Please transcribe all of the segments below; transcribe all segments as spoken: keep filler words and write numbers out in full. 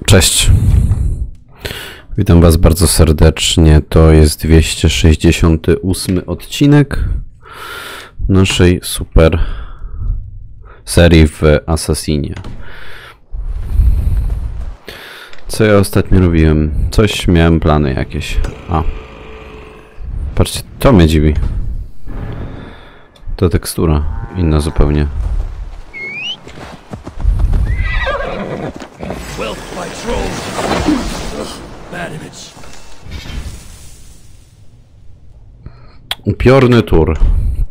Cześć. Witam was bardzo serdecznie. To jest dwieście sześćdziesiąty ósmy odcinek naszej super serii w Assassinie. Co ja ostatnio robiłem? Coś miałem plany jakieś. A. Patrzcie, to mnie dziwi. To tekstura inna zupełnie. Upiorny tur.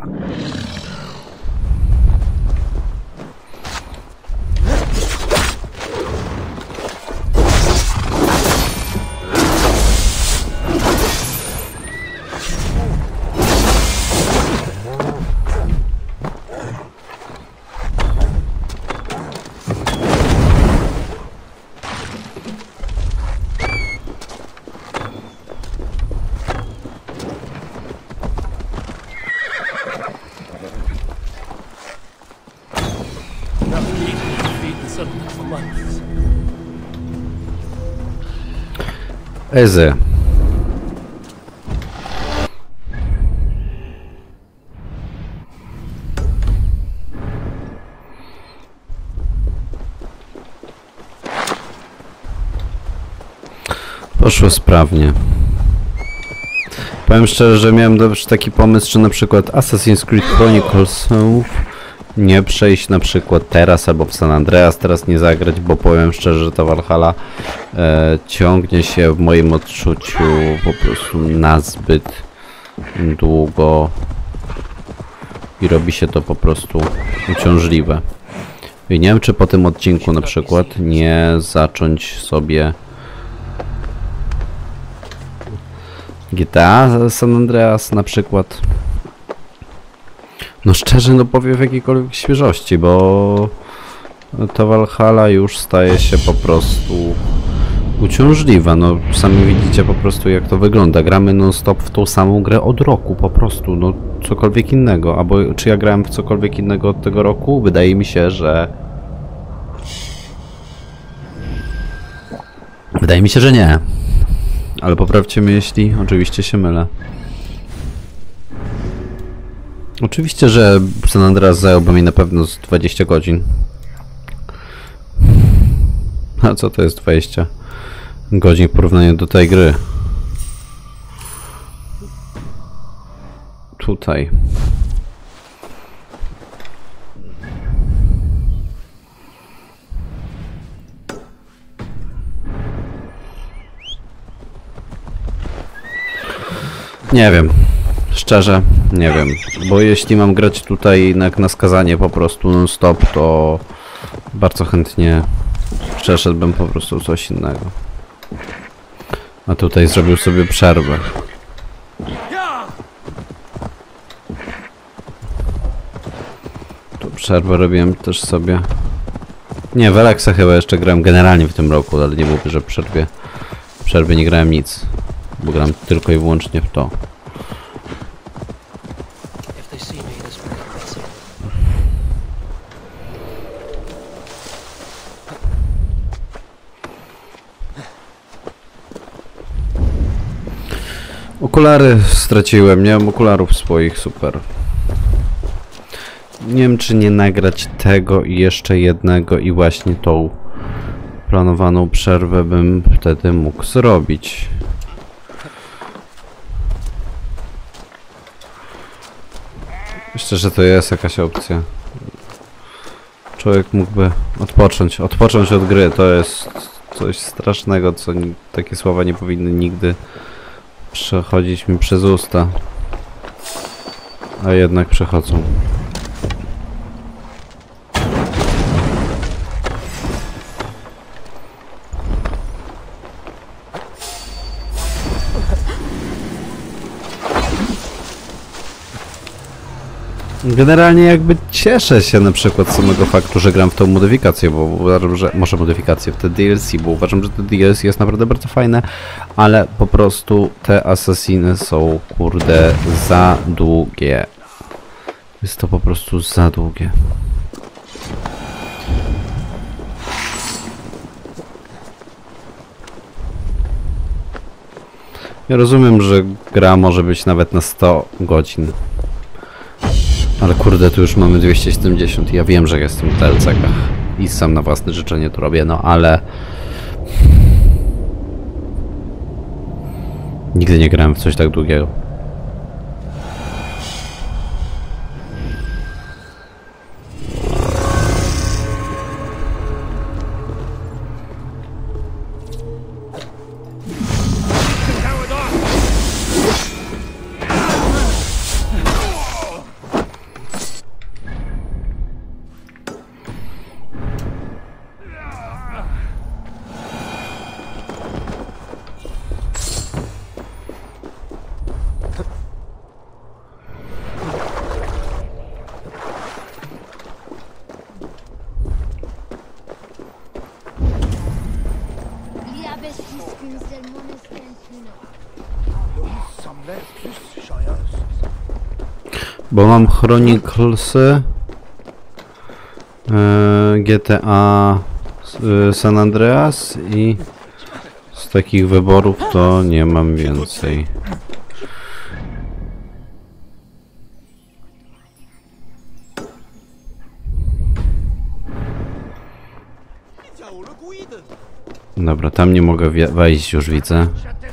Ezy. Poszło sprawnie. Powiem szczerze, że miałem też taki pomysł, czy na przykład Assassin's Creed Chronicles nie przejść na przykład teraz albo w San Andreas teraz nie zagrać, bo powiem szczerze, że ta Valhalla e, ciągnie się w moim odczuciu po prostu nazbyt długo i robi się to po prostu uciążliwe. I nie wiem, czy po tym odcinku na przykład nie zacząć sobie G T A San Andreas na przykład. No szczerze, no powiem w jakiejkolwiek świeżości, bo ta Valhalla już staje się po prostu uciążliwa. No sami widzicie po prostu, jak to wygląda. Gramy non stop w tą samą grę od roku po prostu, no cokolwiek innego. Albo czy ja grałem w cokolwiek innego od tego roku? Wydaje mi się, że... Wydaje mi się, że nie. Ale poprawcie mnie, jeśli oczywiście się mylę. Oczywiście, że San Andreas zająłby mi na pewno z dwadzieścia godzin. A co to jest dwadzieścia godzin w porównaniu do tej gry? Tutaj. Nie wiem. Szczerze, nie wiem, bo jeśli mam grać tutaj na, na skazanie po prostu non stop, to bardzo chętnie przeszedłbym po prostu coś innego. A tutaj zrobił sobie przerwę. Tu przerwę robiłem też sobie. Nie, w Alexa chyba jeszcze grałem generalnie w tym roku, ale nie mówię, że w przerwie, w przerwie nie grałem nic, bo grałem tylko i wyłącznie w to. Okulary straciłem, nie mam okularów swoich, super. Nie wiem, czy nie nagrać tego i jeszcze jednego i właśnie tą planowaną przerwę bym wtedy mógł zrobić. Myślę, że to jest jakaś opcja. Człowiek mógłby odpocząć, odpocząć od gry, to jest coś strasznego, co takie słowa nie powinny nigdy przechodzić mi przez usta, a jednak przechodzą. Generalnie jakby cieszę się na przykład z samego faktu, że gram w tą modyfikację, bo uważam, że może modyfikację w te D L C, bo uważam, że te D L C jest naprawdę bardzo fajne, ale po prostu te Assassiny są, kurde, za długie. Jest to po prostu za długie. Ja rozumiem, że gra może być nawet na sto godzin. Ale kurde, tu już mamy dwieście siedemdziesiąt. Ja wiem, że jestem w D L C-kach i sam na własne życzenie to robię, no ale... Nigdy nie grałem w coś tak długiego. Bo mam Chroniclesy, e, G T A e, San Andreas i z takich wyborów to nie mam więcej. Dobra, tam nie mogę wejść, już widzę.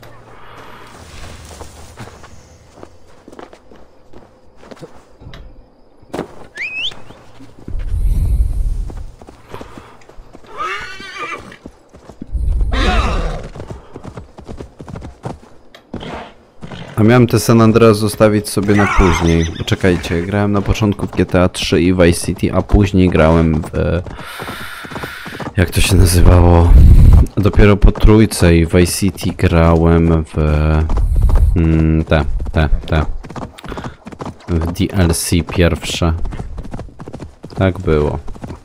A miałem te San Andreas zostawić sobie na później. Poczekajcie, grałem na początku w G T A trzy i Vice City, a później grałem w... Jak to się nazywało? Dopiero po trójce i Vice City grałem w... Mm, te, te, te. W D L C pierwsze. Tak było.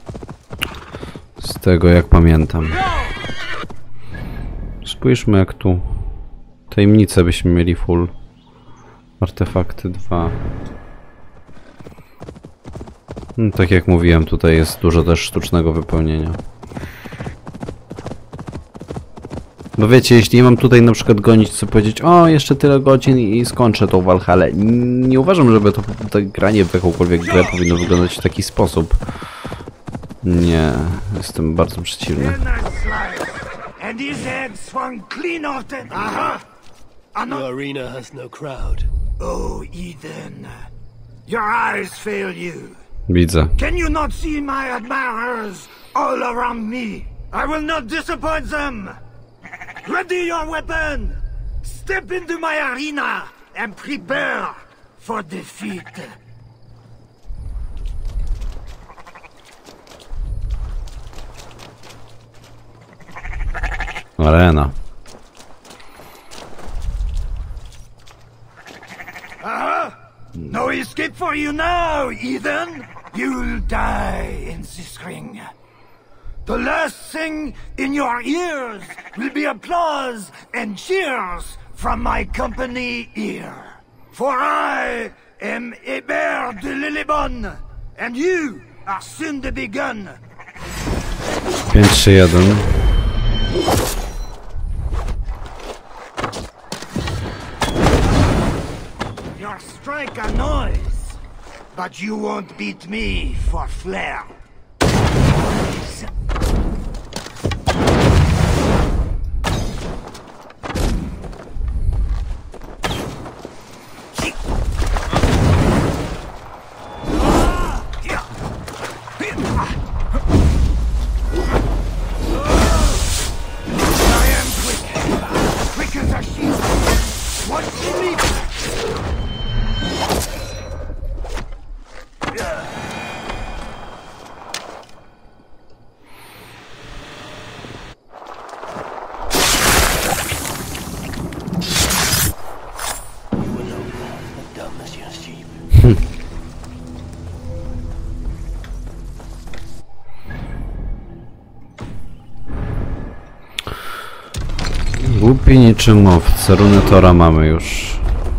Z tego jak pamiętam. Spójrzmy jak tu. Tajemnice byśmy mieli full. Artefakty dwa. No, tak jak mówiłem, tutaj jest dużo też sztucznego wypełnienia. Bo wiecie, jeśli mam tutaj na przykład gonić, co powiedzieć, o jeszcze tyle godzin i skończę tą Valhallę. Nie uważam, żeby to, to granie w jakąkolwiek grę powinno wyglądać w taki sposób. Nie, jestem bardzo przeciwny. The arena has no crowd. Oh, Ethan, your eyes fail you. Widzę. Can you not see my admirers all around me? I will not disappoint them. Ready your weapon. Step into my arena and prepare for defeat. Arena. No escape for you now, Ethan! You'll die in this ring. The last thing in your ears will be applause and cheers from my company here. For I am Hébert de Lillibon, and you are soon to be begun. pięć trzy jeden. Your strike a noise, but you won't beat me for flair. I am quick, quick as a sheep. What do you need? Głupi niczym owce. Runy Tora mamy już.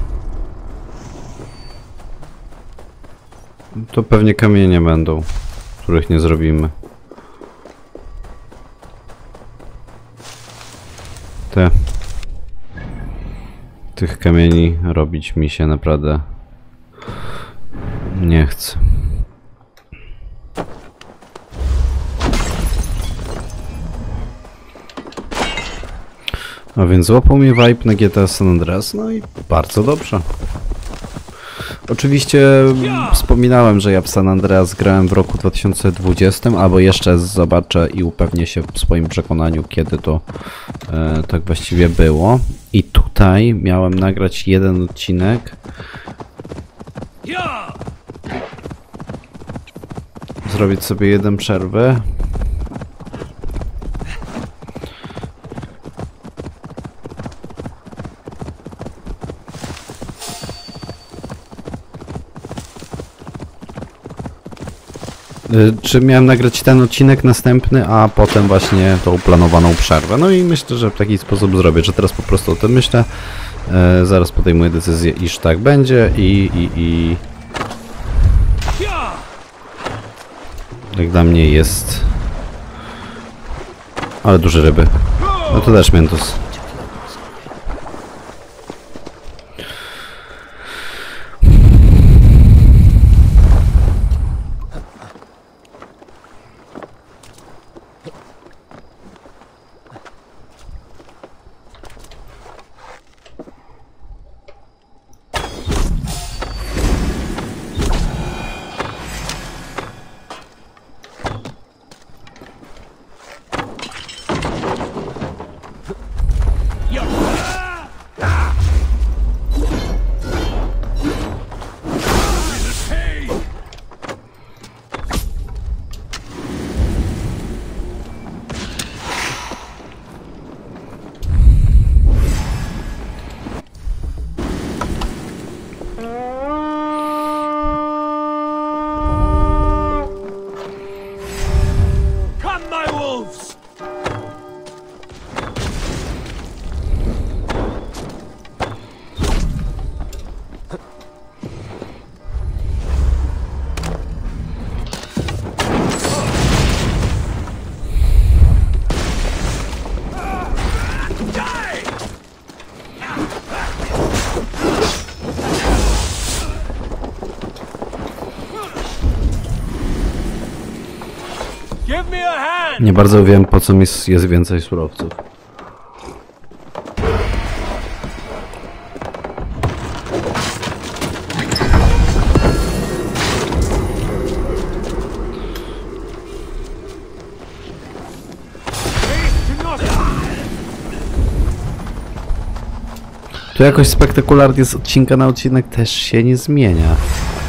To pewnie kamienie będą, których nie zrobimy. Te. Tych kamieni robić mi się naprawdę nie chce. A więc złapał mnie vibe na G T A San Andreas, no i bardzo dobrze. Oczywiście wspominałem, że ja w San Andreas grałem w roku dwa tysiące dwudziestym, albo jeszcze zobaczę i upewnię się w swoim przekonaniu, kiedy to e, tak właściwie było. I tutaj miałem nagrać jeden odcinek. Zrobić sobie jeden przerwy. Czy miałem nagrać ten odcinek następny, a potem właśnie tą planowaną przerwę. No i myślę, że w taki sposób zrobię, że teraz po prostu o tym myślę. E, zaraz podejmuję decyzję, iż tak będzie i, i, i... Jak dla mnie jest... Ale duże ryby. No to też miętus. Nie bardzo wiem, po co mi jest więcej surowców. Tu jakoś spektakularnie z odcinka na odcinek też się nie zmienia.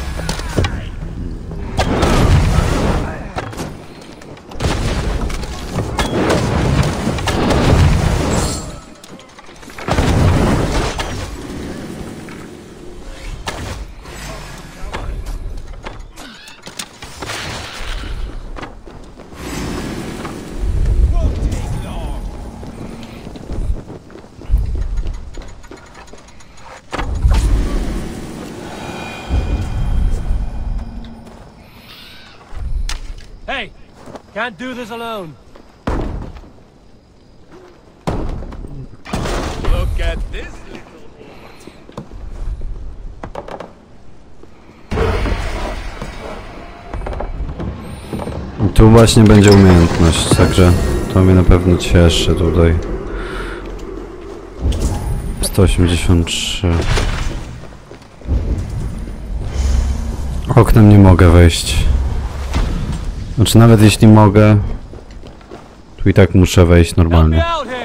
Hey, can't do this alone. Look at this little I tu właśnie będzie umiejętność, także to mnie na pewno cieszy tutaj. sto osiemdziesiąt trzy. Oknem nie mogę wejść. Znaczy nawet jeśli mogę, tu i tak muszę wejść normalnie.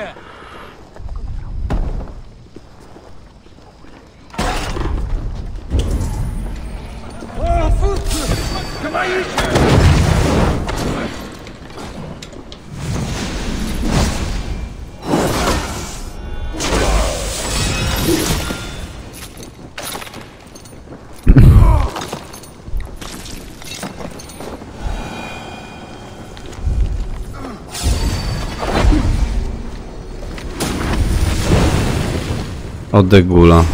Oddech gula.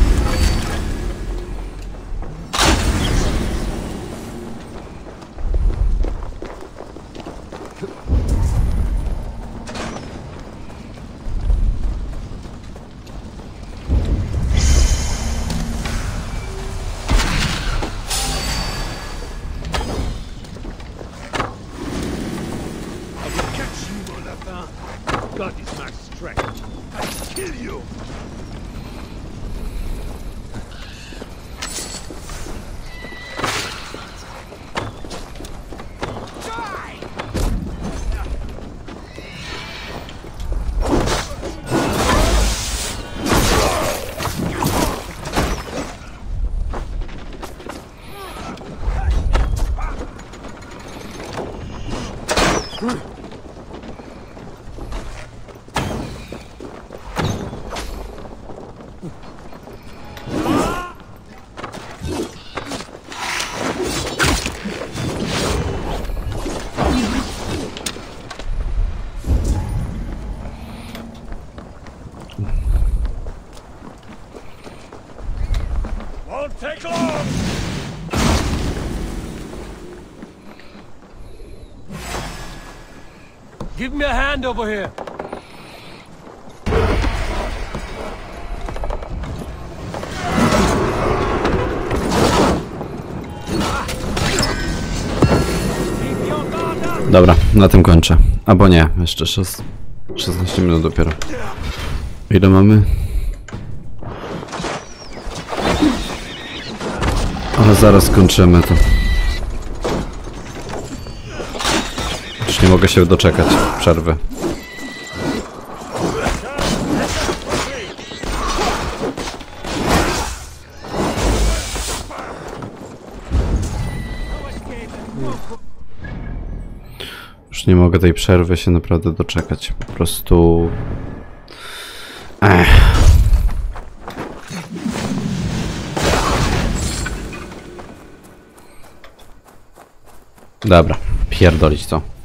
God is my strength. I kill you. Won't take long. Give me a hand over here. Dobra, na tym kończę. Albo nie, jeszcze szesnaście minut dopiero. Ile mamy? Ale zaraz kończymy to. Już nie mogę się doczekać przerwy. Już nie mogę tej przerwy się naprawdę doczekać. Po prostu... Ech. Dobra, pierdolić to.